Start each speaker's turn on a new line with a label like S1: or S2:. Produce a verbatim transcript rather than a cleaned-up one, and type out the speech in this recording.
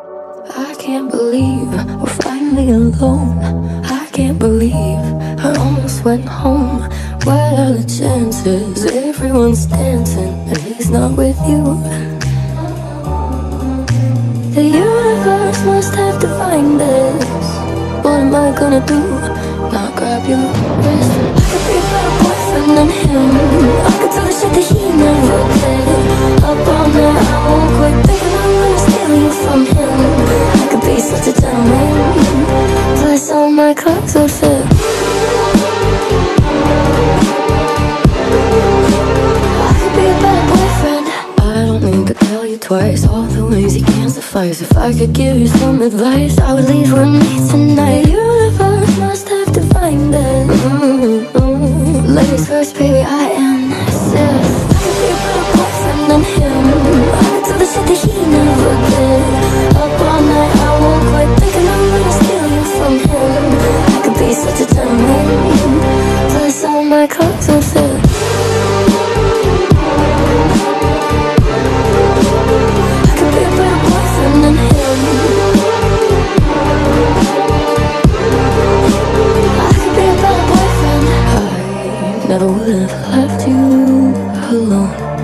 S1: I can't believe we're finally alone. I can't believe I almost went home. What are the chances? Everyone's dancing and he's not with you. The universe must have defined this. What am I gonna do? Not grab your wrist? I could be a better boyfriend than him. I could do the shit that he never did. Up all night, I won't quit thinking I'm gonna steal you from him. I could be such a gentleman, plus all my clothes would fit. I could be a better boyfriend. I don't need to tell you twice all the ways you can't suffice. If I could give you some advice, I would leave with me tonight. The universe must have defined it. Mm-hmm. Ladies first, baby, I insist. I could be a better boyfriend than him. I could do the shit that he never did. Up all night, I won't quit thinking I'm gonna steal you from him. I could be such a gentleman, plus all my clothes would fit. I could be a better boyfriend than him. I could be a better boyfriend. I never would have left you alone.